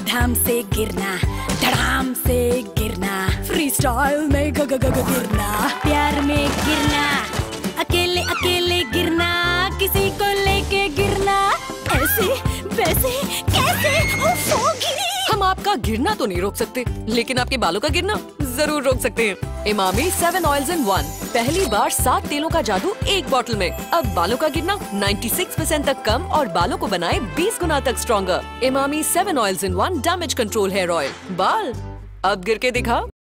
धड़धाम से गिरना, धड़ाम से गिरना, फ्री स्टाइल में ग ग ग ग गिरना, प्यार में गिरना, अकेले अकेले गिरना, किसी को लेके गिरना, ऐसे वैसे कैसे गिरी। हम आपका गिरना तो नहीं रोक सकते, लेकिन आपके बालों का गिरना जरूर रोक सकते हैं। इमामी 7 ऑयल्स इन 1, पहली बार 7 तेलों का जादू एक बोतल में। अब बालों का गिरना 96% तक कम और बालों को बनाए 20 गुना तक stronger. Emami 7 oils in 1 damage control hair oil. बाल अब गिर के दिखा।